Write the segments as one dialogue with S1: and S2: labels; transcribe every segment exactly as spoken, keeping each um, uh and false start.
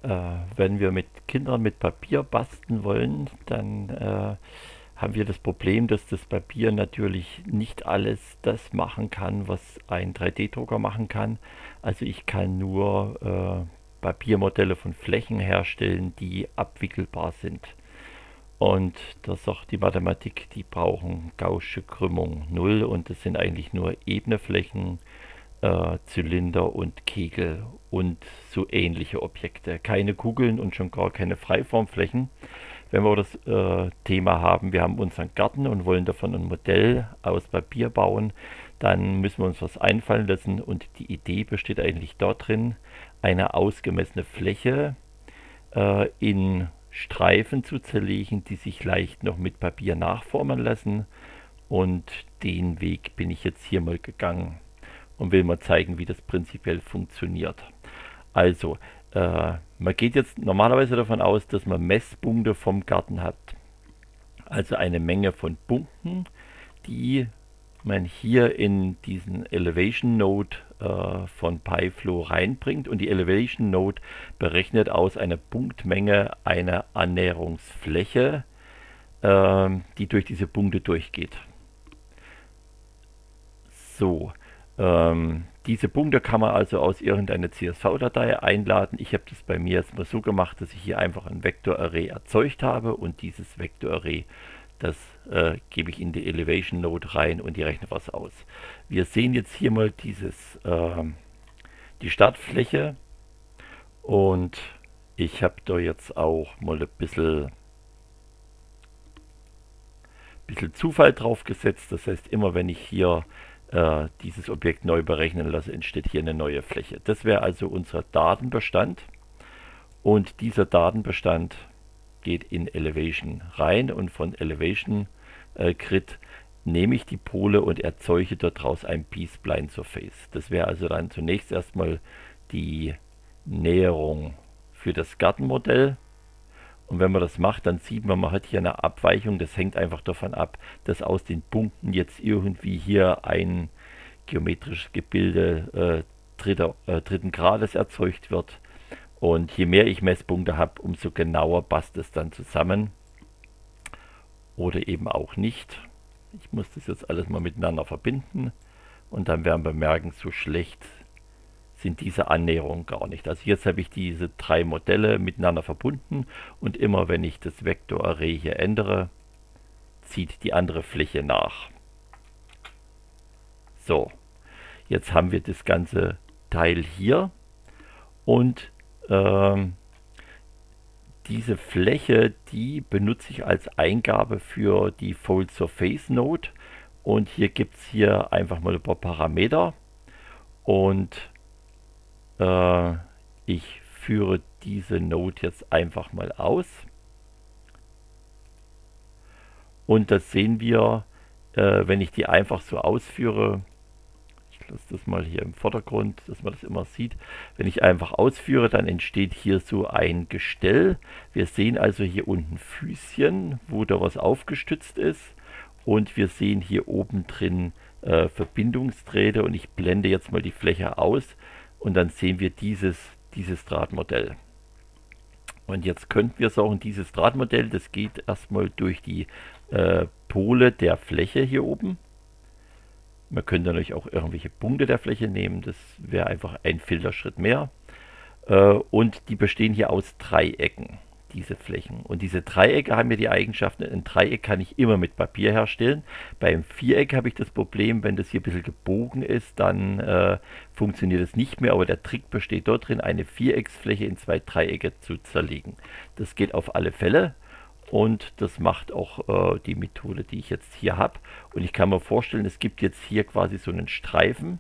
S1: Äh, wenn wir mit Kindern mit Papier basteln wollen, dann äh, haben wir das Problem, dass das Papier natürlich nicht alles das machen kann, was ein drei D-Drucker machen kann. Also ich kann nur äh, Papiermodelle von Flächen herstellen, die abwickelbar sind. Und da sagt die Mathematik, die brauchen Gaußsche Krümmung null und das sind eigentlich nur ebene Flächen, äh, Zylinder und Kegel und so ähnliche Objekte. Keine Kugeln und schon gar keine Freiformflächen. Wenn wir das äh, Thema haben, wir haben unseren Garten und wollen davon ein Modell aus Papier bauen, dann müssen wir uns was einfallen lassen und die Idee besteht eigentlich darin, eine ausgemessene Fläche äh, in Streifen zu zerlegen, die sich leicht noch mit Papier nachformen lassen, und den Weg bin ich jetzt hier mal gegangen und will mal zeigen, wie das prinzipiell funktioniert. Also, äh, man geht jetzt normalerweise davon aus, dass man Messpunkte vom Garten hat. Also eine Menge von Punkten, die man hier in diesen Elevation Node äh, von PyFlow reinbringt, und die Elevation Node berechnet aus einer Punktmenge eine Annäherungsfläche, äh, die durch diese Punkte durchgeht. So, ähm, diese Punkte kann man also aus irgendeiner C S V-Datei einladen. Ich habe das bei mir jetzt mal so gemacht, dass ich hier einfach ein Vektorarray erzeugt habe, und dieses Vektorarray, das äh, gebe ich in die Elevation Node rein und die rechnet was aus. Wir sehen jetzt hier mal dieses, äh, die Startfläche, und ich habe da jetzt auch mal ein bisschen, bisschen Zufall drauf gesetzt. Das heißt, immer wenn ich hier äh, dieses Objekt neu berechnen lasse, entsteht hier eine neue Fläche. Das wäre also unser Datenbestand, und dieser Datenbestand geht in Elevation rein, und von Elevation äh, Grid nehme ich die Pole und erzeuge daraus ein B-Spline Surface. Das wäre also dann zunächst erstmal die Näherung für das Gartenmodell. Und wenn man das macht, dann sieht man, man hat hier eine Abweichung. Das hängt einfach davon ab, dass aus den Punkten jetzt irgendwie hier ein geometrisches Gebilde äh, dritter, äh, dritten Grades erzeugt wird. Und je mehr ich Messpunkte habe, umso genauer passt es dann zusammen. Oder eben auch nicht. Ich muss das jetzt alles mal miteinander verbinden. Und dann werden wir merken, so schlecht sind diese Annäherungen gar nicht. Also jetzt habe ich diese drei Modelle miteinander verbunden, und immer wenn ich das Vektorarray hier ändere, zieht die andere Fläche nach. So, jetzt haben wir das ganze Teil hier, und ähm, diese Fläche, die benutze ich als Eingabe für die Fold Surface Node, und hier gibt es hier einfach mal ein paar Parameter, und äh, ich führe diese Node jetzt einfach mal aus, und das sehen wir, äh, wenn ich die einfach so ausführe. Ich lasse das mal hier im Vordergrund, dass man das immer sieht. Wenn ich einfach ausführe, dann entsteht hier so ein Gestell. Wir sehen also hier unten Füßchen, wo da was aufgestützt ist, und wir sehen hier oben drin äh, Verbindungsdrähte, und ich blende jetzt mal die Fläche aus, und dann sehen wir dieses, dieses Drahtmodell. Und jetzt könnten wir sagen, dieses Drahtmodell, das geht erstmal durch die äh, Pole der Fläche hier oben. Man könnte natürlich auch irgendwelche Punkte der Fläche nehmen, das wäre einfach ein Filterschritt mehr. Äh, und die bestehen hier aus Dreiecken, diese Flächen. Und diese Dreiecke haben ja die Eigenschaften, ein Dreieck kann ich immer mit Papier herstellen. Beim Viereck habe ich das Problem, wenn das hier ein bisschen gebogen ist, dann äh, funktioniert es nicht mehr. Aber der Trick besteht dort drin, eine Vierecksfläche in zwei Dreiecke zu zerlegen. Das geht auf alle Fälle. Und das macht auch äh, die Methode, die ich jetzt hier habe. Und ich kann mir vorstellen, es gibt jetzt hier quasi so einen Streifen.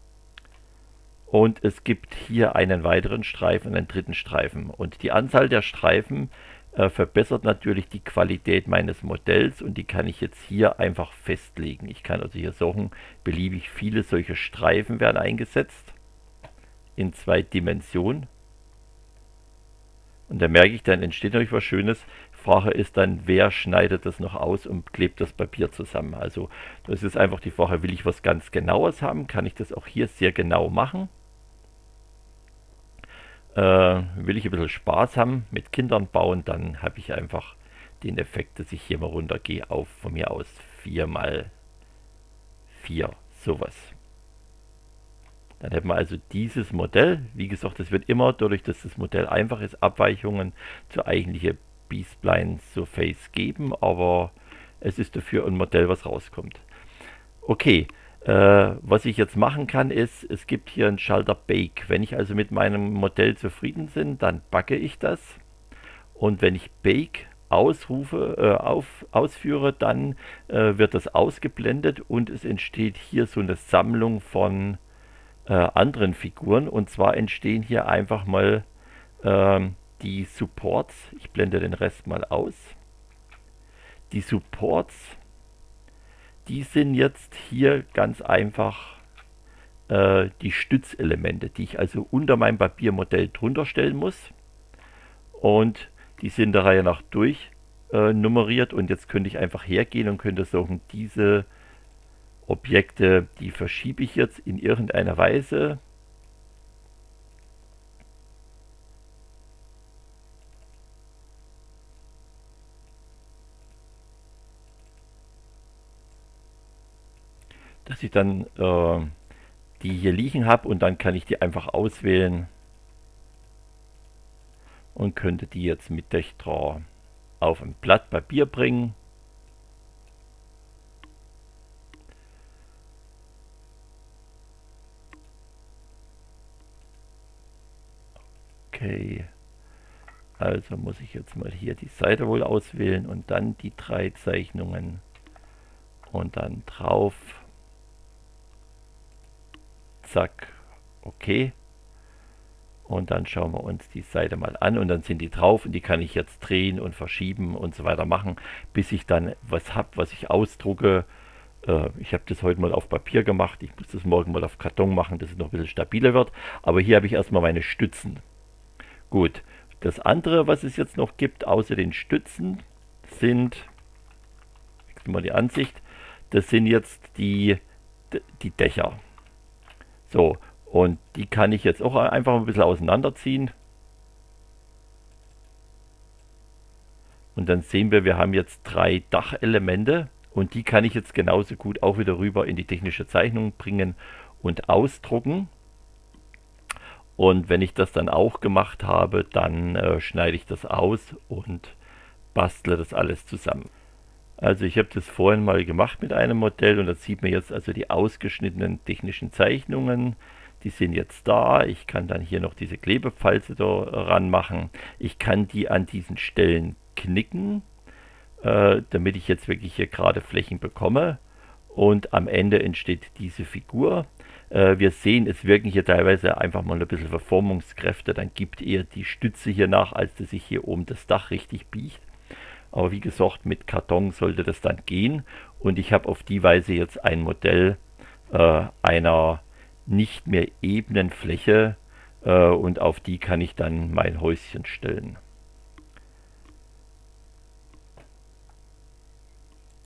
S1: Und es gibt hier einen weiteren Streifen und einen dritten Streifen. Und die Anzahl der Streifen äh, verbessert natürlich die Qualität meines Modells. Und die kann ich jetzt hier einfach festlegen. Ich kann also hier sagen, beliebig viele solche Streifen werden eingesetzt. In zwei Dimensionen. Und da merke ich, dann entsteht natürlich was Schönes. Frage ist dann, wer schneidet das noch aus und klebt das Papier zusammen. Also das ist einfach die Frage, will ich was ganz Genaues haben, kann ich das auch hier sehr genau machen. Äh, will ich ein bisschen Spaß haben mit Kindern bauen, dann habe ich einfach den Effekt, dass ich hier mal runtergehe auf von mir aus vier mal vier, sowas. Dann hätten wir also dieses Modell. Wie gesagt, es wird immer, dadurch, dass das Modell einfach ist, Abweichungen zur eigentlichen B-Spline Surface geben, aber es ist dafür ein Modell, was rauskommt. Okay, äh, was ich jetzt machen kann, ist, es gibt hier einen Schalter Bake. Wenn ich also mit meinem Modell zufrieden bin, dann backe ich das. Und wenn ich Bake ausrufe, äh, auf, ausführe, dann äh, wird das ausgeblendet und es entsteht hier so eine Sammlung von äh, anderen Figuren. Und zwar entstehen hier einfach mal ähm, die Supports. Ich blende den Rest mal aus. Die Supports, die sind jetzt hier ganz einfach äh, die Stützelemente, die ich also unter meinem Papiermodell drunter stellen muss. Und die sind der Reihe nach durch äh, nummeriert. Und jetzt könnte ich einfach hergehen und könnte sagen, diese Objekte, die verschiebe ich jetzt in irgendeiner Weise. Dass ich dann äh, die hier liegen habe und dann kann ich die einfach auswählen und könnte die jetzt mit Dextra auf ein Blatt Papier bringen. Okay, also muss ich jetzt mal hier die Seite wohl auswählen und dann die drei Zeichnungen und dann drauf. Zack, okay. Und dann schauen wir uns die Seite mal an und dann sind die drauf und die kann ich jetzt drehen und verschieben und so weiter machen, bis ich dann was habe, was ich ausdrucke. Äh, ich habe das heute mal auf Papier gemacht, ich muss das morgen mal auf Karton machen, dass es noch ein bisschen stabiler wird. Aber hier habe ich erstmal meine Stützen. Gut, das andere, was es jetzt noch gibt, außer den Stützen, sind, wechseln wir die Ansicht, das sind jetzt die, die Dächer. So, und die kann ich jetzt auch einfach ein bisschen auseinanderziehen. Und dann sehen wir, wir haben jetzt drei Dachelemente und die kann ich jetzt genauso gut auch wieder rüber in die technische Zeichnung bringen und ausdrucken. Und wenn ich das dann auch gemacht habe, dann äh, schneide ich das aus und bastle das alles zusammen. Also ich habe das vorhin mal gemacht mit einem Modell und das sieht man jetzt also die ausgeschnittenen technischen Zeichnungen. Die sind jetzt da. Ich kann dann hier noch diese Klebepfalze da ranmachen. Ich kann die an diesen Stellen knicken, äh, damit ich jetzt wirklich hier gerade Flächen bekomme. Und am Ende entsteht diese Figur. Äh, wir sehen, es wirken hier teilweise einfach mal ein bisschen Verformungskräfte. Dann gibt eher die Stütze hier nach, als dass sich hier oben das Dach richtig biegt. Aber wie gesagt, mit Karton sollte das dann gehen. Und ich habe auf die Weise jetzt ein Modell äh, einer nicht mehr ebenen Fläche äh, und auf die kann ich dann mein Häuschen stellen.